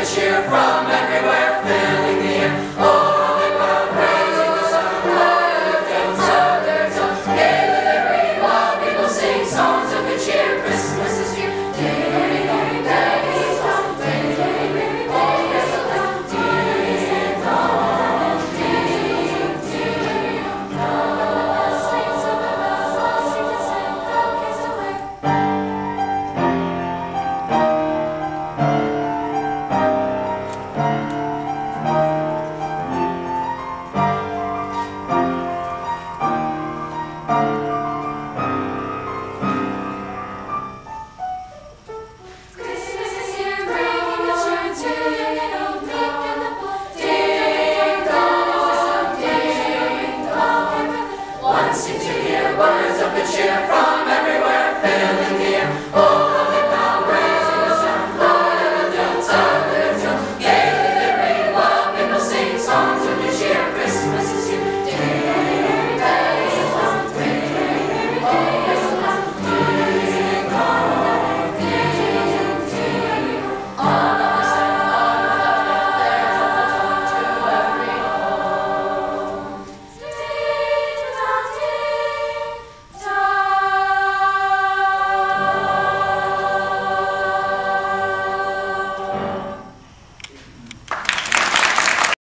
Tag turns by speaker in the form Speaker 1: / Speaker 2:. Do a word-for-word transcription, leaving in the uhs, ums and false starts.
Speaker 1: cheer from everywhere, filling the air. Oh, they were praising the Son of God, and so their tongues gaily they ring, while people sing songs of good cheer. Christmas is here. Ding, ding, ding, ding, dong, ding, ding, ding, dong, there's a light. Ding, dong, ding, ding, dong. Streets of the bells seem to sing the kids away. Christmas is here, bringing the cheer to young and old, meek and the bold. Ding dong, ding dong. One seems to hear words of good cheer from